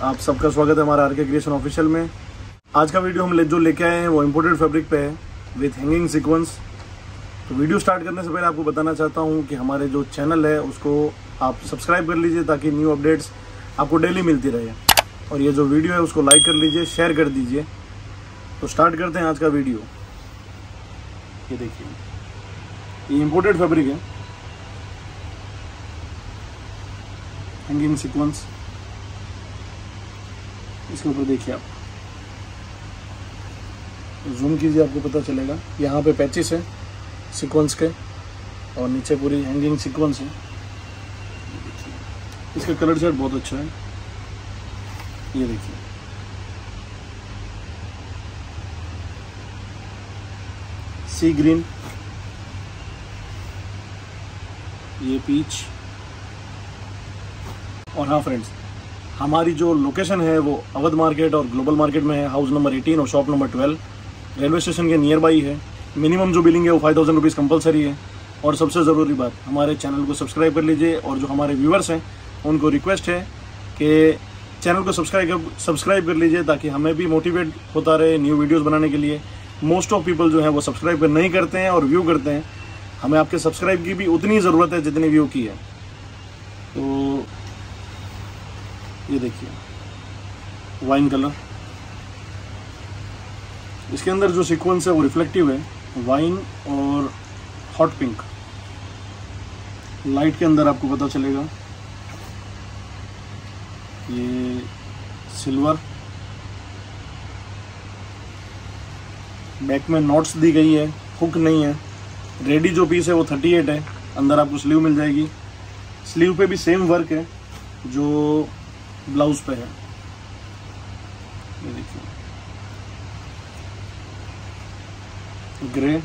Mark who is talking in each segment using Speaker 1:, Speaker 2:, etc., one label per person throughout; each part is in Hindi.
Speaker 1: आप सबका स्वागत है हमारा आरके क्रिएशन ऑफिशियल में। आज का वीडियो हम जो लेके आए हैं वो इम्पोर्टेड फैब्रिक पे है विथ हैंगिंग सीक्वेंस। तो वीडियो स्टार्ट करने से पहले आपको बताना चाहता हूँ कि हमारे जो चैनल है उसको आप सब्सक्राइब कर लीजिए ताकि न्यू अपडेट्स आपको डेली मिलती रहे, और ये जो वीडियो है उसको लाइक कर लीजिए, शेयर कर दीजिए। तो स्टार्ट करते हैं आज का वीडियो। ये देखिए, ये इम्पोर्टेड फैब्रिक है, हैंगिंग सीक्वेंस। इसके ऊपर देखिए, आप जूम कीजिए, आपको पता चलेगा। यहाँ पे पैचेस है सीक्वेंस के और नीचे पूरी हैंगिंग सीक्वेंस है। इसका कलर चार्ट बहुत अच्छा है। ये देखिए, सी ग्रीन, ये पीच। और हाँ फ्रेंड्स, हमारी जो लोकेशन है वो अवध मार्केट और ग्लोबल मार्केट में है, हाउस नंबर 18 और शॉप नंबर 12, रेलवे स्टेशन के नियर बाई है। मिनिमम जो बिलिंग है वो 5000 रुपीज़ कंपलसरी है। और सबसे ज़रूरी बात, हमारे चैनल को सब्सक्राइब कर लीजिए। और जो हमारे व्यूवर्स हैं उनको रिक्वेस्ट है कि चैनल को सब्सक्राइब कर लीजिए ताकि हमें भी मोटिवेट होता रहे न्यू वीडियोज़ बनाने के लिए। मोस्ट ऑफ पीपल जो है वो सब्सक्राइब नहीं करते हैं और व्यू करते हैं। हमें आपके सब्सक्राइब की भी उतनी ज़रूरत है जितनी व्यू की है। तो ये देखिए, वाइन कलर, इसके अंदर जो सीक्वेंस है वो रिफ्लेक्टिव है, वाइन और हॉट पिंक। लाइट के अंदर आपको पता चलेगा। ये सिल्वर, बैक में नॉट्स दी गई है, हुक नहीं है। रेडी जो पीस है वो 38 है। अंदर आपको स्लीव मिल जाएगी। स्लीव पे भी सेम वर्क है जो ब्लाउज पे है। ये देखिए, ग्रे,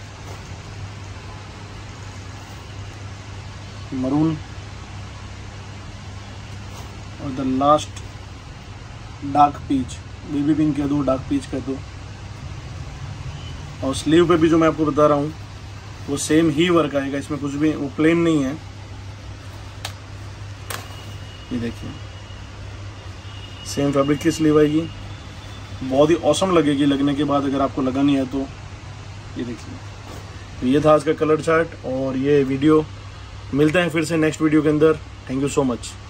Speaker 1: मरून और the last dark peach. Baby pink कह दो, डार्क पीच कह दो। और स्लीव पे भी जो मैं आपको बता रहा हूँ वो सेम ही वर्क आएगा, इसमें कुछ भी वो प्लेन नहीं है। ये देखिए, सेम फैब्रिक की स्लीव आएगी। बहुत ही ऑसम लगेगी लगने के बाद, अगर आपको लगानी है तो। ये देखिए, तो ये था आज का कलर चार्ट और ये वीडियो। मिलते हैं फिर से नेक्स्ट वीडियो के अंदर। Thank you so much.